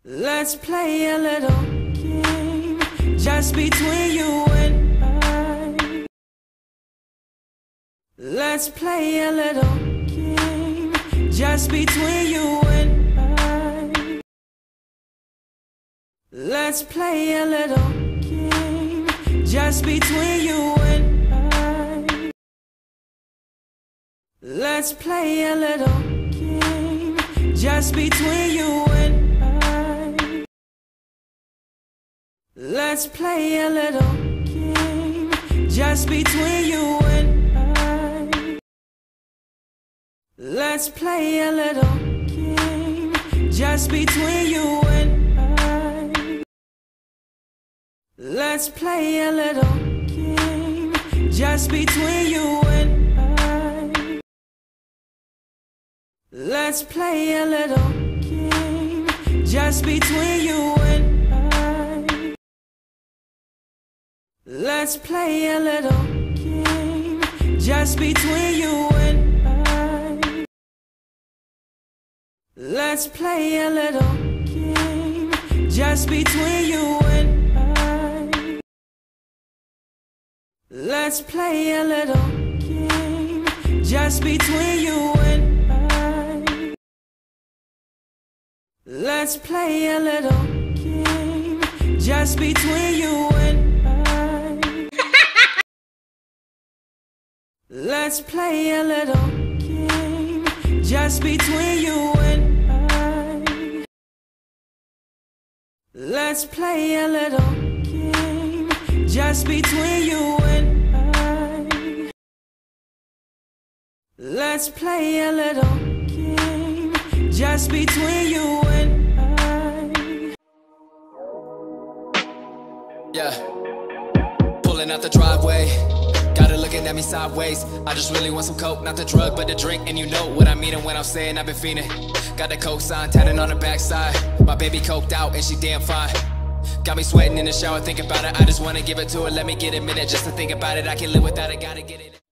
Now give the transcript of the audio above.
Let's play a little game just between you and I. Let's play a little game just between you and I. Let's play a little game just between you and I. Let's play a little game just between you and I. Let's play a little game just between you and I. Let's play a little game just between you and I. Let's play a little game just between you and I. Let's play a little game just between you and I. Let's play a little game just between you and I. Let's play a little game just between you and I. Let's play a little game just between you and I. Let's play a little game just between you and I. Let's play a little game just between you and I. Let's play a little game just between you and I. Let's play a little game just between you and I. Yeah, pulling out the driveway, got her looking at me sideways. I just really want some coke, not the drug but the drink, and you know what I mean. And when I'm saying I've been fiending, got the coke sign tatted on the backside. My baby coked out and she damn fine. Got me sweating in the shower thinking about it. I just wanna give it to her, let me get a minute just to think about it. I can't live without it, gotta get it.